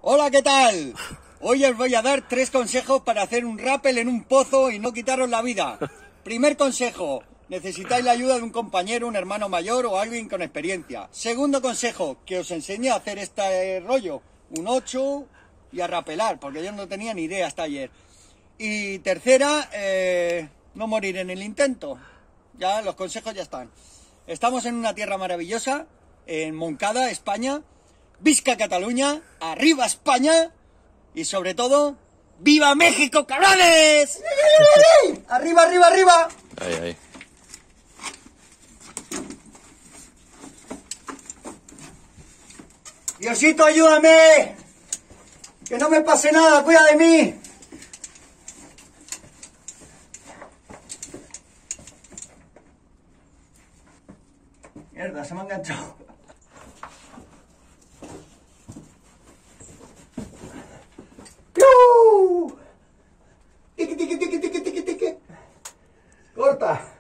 Hola, ¿qué tal? Hoy os voy a dar 3 consejos para hacer un rappel en un pozo y no quitaros la vida. Primer consejo, necesitáis la ayuda de un compañero, un hermano mayor o alguien con experiencia. Segundo consejo, que os enseñe a hacer este rollo, un 8 y a rapelar, porque yo no tenía ni idea hasta ayer. Y tercera, no morir en el intento. Ya, los consejos ya están. Estamos en una tierra maravillosa, en Montcada, España. ¡Visca Cataluña! ¡Arriba España! Y sobre todo, ¡viva México, cabrones! ¡Arriba, arriba, arriba! Ahí, ahí. Diosito, ayúdame. Que no me pase nada, cuida de mí. Mierda, se me ha enganchado. ¡Piu! Tiki, tiki, tiki, tiki, tiki, tiki. Corta.